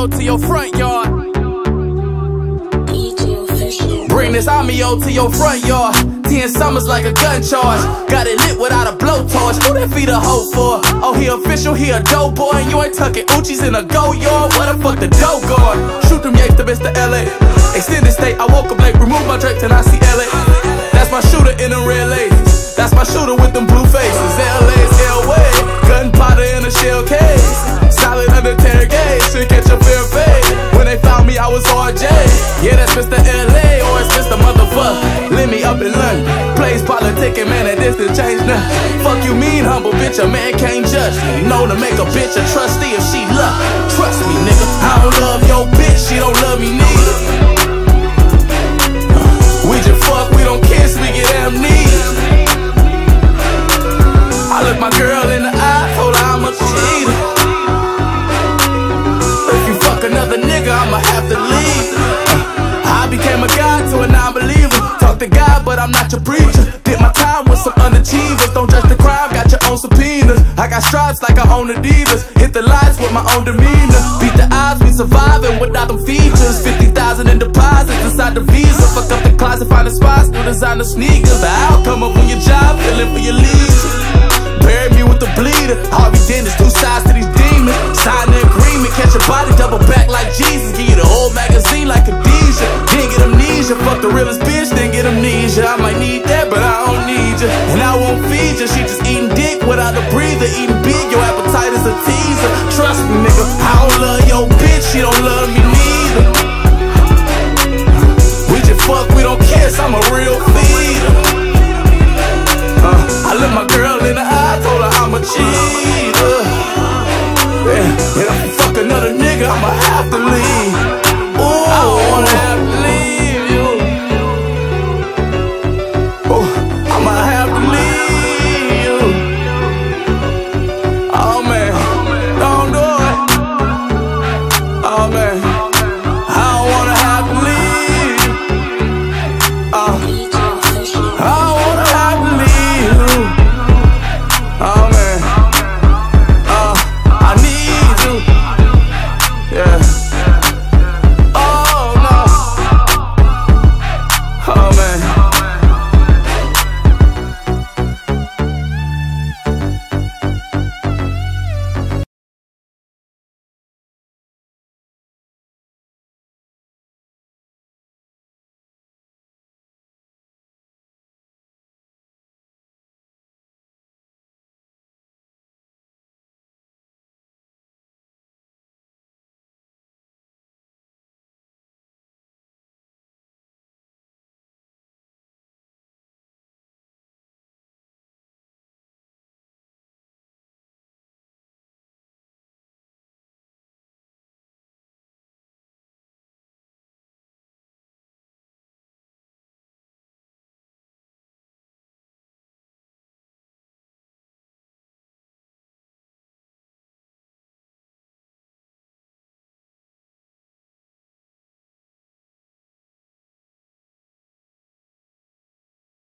Amio to your front yard. Bring this Amio to your front yard. 10 summers like a gun charge. Got it lit without a blowtorch. Who that feed a hoe for? Oh, he official, he a dope boy. And you ain't tucking Uchis in a go yard. What the fuck the dope guard? Shoot them yanks to Mr. LA. Extended state, I woke up late, remove my drapes and I see LA. That's my shooter in them red ladies. That's my shooter with them blue faces. LA's L-way. Gunpowder in a shell case. Solid under interrogation, catch a fair fade. When they found me, I was RJ. Yeah, that's Mr. LA, or it's Mr. Motherfucker. Let me up in London. Plays politicking, man, that distance change nothing. Fuck you mean, humble bitch, a man can't judge me. Know to make a bitch a trustee if she love. Trust me, nigga, I don't love your bitch, she don't love me neither. We just fuck, we don't kiss, we get amnesia. I look my girl in the eye, told her I'm a cheater. If you fuck another nigga, I'ma have to leave. I became a god to a non-believer. Talk to God, but I'm not your preacher. Did my time with some underachievers. Don't judge the crime, got your own subpoenas. I got stripes like I own Adidas. Hit the lights with my own demeanor. Beat the odds, we surviving without them features. 50,000 in deposits inside the visa. Fuck up the closet, find the spots, new designer sneakers. The outcome up on your job, feeling for your leisure. Bury me with the bleeder. Harvey Dennis, two sides to these demons. Sign the agreement, catch your body, double back like Jesus. Give you the whole magazine like Khadijah. Didn't get amnesia, fuck the realest bitch, didn't get amnesia. I might need that, but I don't need you. And I won't feed you, she just eating dick without a breather. Eating big, your appetite is a teaser. Trust me, nigga, I don't love your bitch, she don't love me neither. We just fuck, we don't kiss, I'm a real feeder. I look my girl in the eye, told her I'm a cheater.